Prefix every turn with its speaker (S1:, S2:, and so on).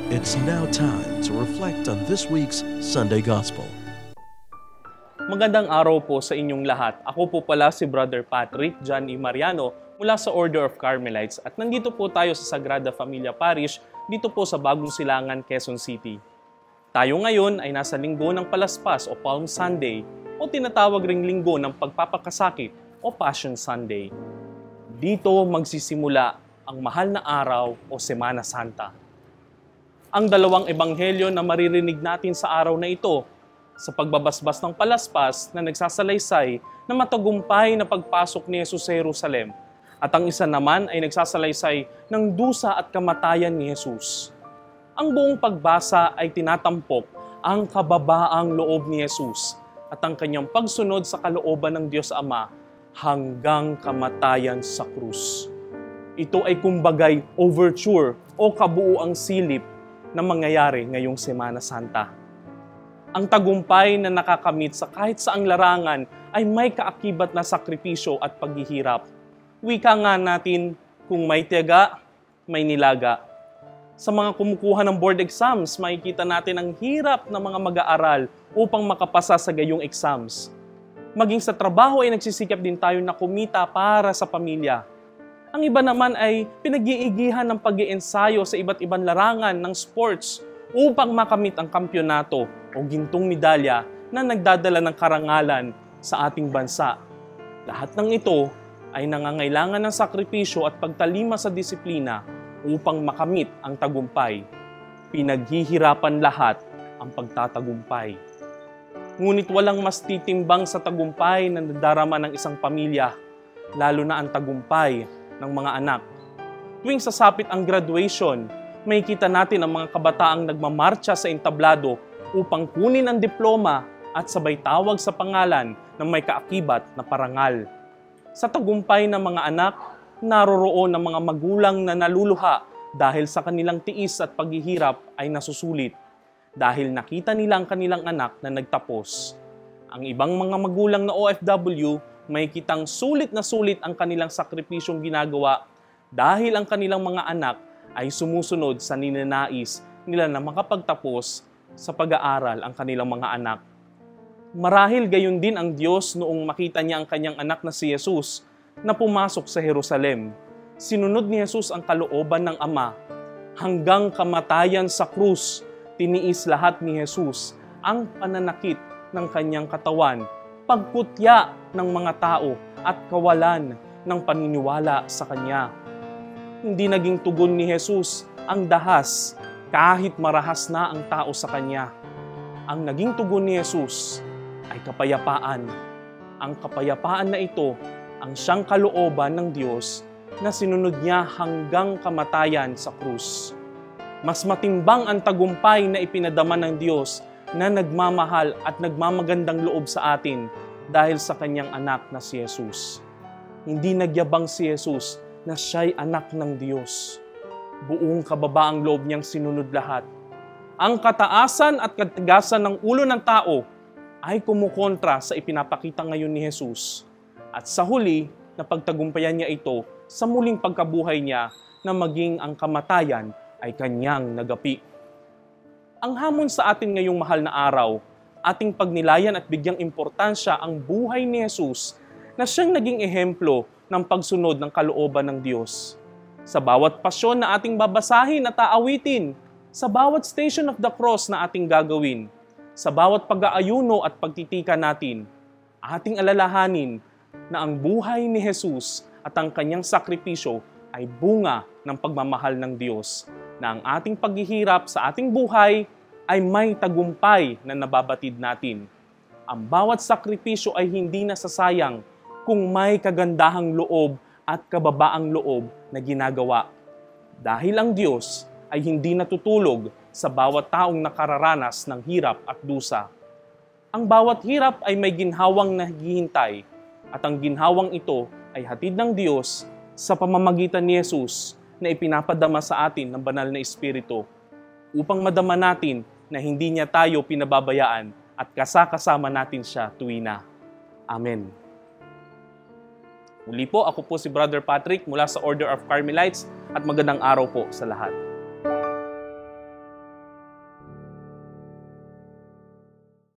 S1: It's now time to reflect on this week's Sunday Gospel.
S2: Magandang araw po sa inyong lahat. Ako po pala si Brother Patrick John E. Mariano mula sa Order of Carmelites at nandito po tayo sa Sagrada Familia Parish dito po sa Bagong Silangan, Quezon City. Tayo ngayon ay nasa linggo ng Palaspas o Palm Sunday o tinatawag ring linggo ng pagpapakasakit o Passion Sunday. Dito magsisimula ang mahal na araw o Semana Santa. Ang dalawang ebanghelyo na maririnig natin sa araw na ito sa pagbabasbas ng palaspas na nagsasalaysay na matagumpay na pagpasok ni Jesus sa Jerusalem at ang isa naman ay nagsasalaysay ng dusa at kamatayan ni Jesus. Ang buong pagbasa ay tinatampok ang kababaang loob ni Jesus at ang kanyang pagsunod sa kalooban ng Diyos Ama hanggang kamatayan sa krus. Ito ay kumbagay overture o kabuuang silip na mangyayari ngayong Semana Santa. Ang tagumpay na nakakamit sa kahit saang larangan ay may kaakibat na sakripisyo at paghihirap. Wika nga natin, kung may tiyaga, may nilaga. Sa mga kumukuha ng board exams, makikita natin ang hirap ng mga mag-aaral upang makapasa sa gayong exams. Maging sa trabaho ay nagsisikap din tayo na kumita para sa pamilya. Ang iba naman ay pinag-iigihan ng pag-iensayo sa iba't ibang larangan ng sports upang makamit ang kampyonato o gintong medalya na nagdadala ng karangalan sa ating bansa. Lahat ng ito ay nangangailangan ng sakripisyo at pagtalima sa disiplina upang makamit ang tagumpay. Pinaghihirapan lahat ang pagtatagumpay. Ngunit walang mas titimbang sa tagumpay na nadarama ng isang pamilya, lalo na ang tagumpay ng mga anak. Tuwing sasapit ang graduation, may kita natin ang mga kabataang nagmamarcha sa entablado upang kunin ang diploma at sabay tawag sa pangalan ng may kaakibat na parangal. Sa tagumpay ng mga anak, naroroon ang mga magulang na naluluha dahil sa kanilang tiis at paghihirap ay nasusulit dahil nakita nila ang kanilang anak na nagtapos. Ang ibang mga magulang na OFW may kitang sulit na sulit ang kanilang sakripisyong ginagawa dahil ang kanilang mga anak ay sumusunod sa ninanais nila na makapagtapos sa pag-aaral ang kanilang mga anak. Marahil gayon din ang Diyos noong makita niya ang kanyang anak na si Jesus na pumasok sa Jerusalem. Sinunod ni Jesus ang kalooban ng Ama. Hanggang kamatayan sa krus, tiniis lahat ni Jesus ang pananakit ng kanyang katawan, pagkutya ng mga tao at kawalan ng paniniwala sa Kanya. Hindi naging tugon ni Jesus ang dahas kahit marahas na ang tao sa Kanya. Ang naging tugon ni Jesus ay kapayapaan. Ang kapayapaan na ito ang siyang kalooban ng Diyos na sinunod niya hanggang kamatayan sa krus. Mas matimbang ang tagumpay na ipinadama ng Diyos na nagmamahal at nagmamagandang loob sa atin dahil sa kanyang anak na si Jesus. Hindi nagyabang si Jesus na siya'y anak ng Diyos. Buong kababaang loob niyang sinunod lahat. Ang kataasan at katigasan ng ulo ng tao ay kumukontra sa ipinapakita ngayon ni Jesus. At sa huli, napagtagumpayan niya ito sa muling pagkabuhay niya na maging ang kamatayan ay kanyang nagapi. Ang hamon sa atin ngayong mahal na araw, ating pagnilayan at bigyang importansya ang buhay ni Jesus na siyang naging ehemplo ng pagsunod ng kalooban ng Diyos. Sa bawat pasyon na ating babasahin at aawitin, sa bawat Station of the Cross na ating gagawin, sa bawat pag-aayuno at pagtitika natin, ating alalahanin na ang buhay ni Jesus at ang kanyang sakripisyo ay bunga ng pagmamahal ng Diyos, na ang ating paghihirap sa ating buhay ay may tagumpay na nababatid natin. Ang bawat sakripisyo ay hindi nasasayang kung may kagandahang loob at kababaang loob na ginagawa. Dahil ang Diyos ay hindi natutulog sa bawat taong nakararanas ng hirap at dusa. Ang bawat hirap ay may ginhawang naghihintay at ang ginhawang ito ay hatid ng Diyos sa pamamagitan ni Jesus na ipinapadama sa atin ng banal na Espiritu upang madama natin na hindi niya tayo pinababayaan at kasama natin siya tuwina. Amen. Muli po, ako po si Brother Patrick mula sa Order of Carmelites at magandang araw po sa lahat.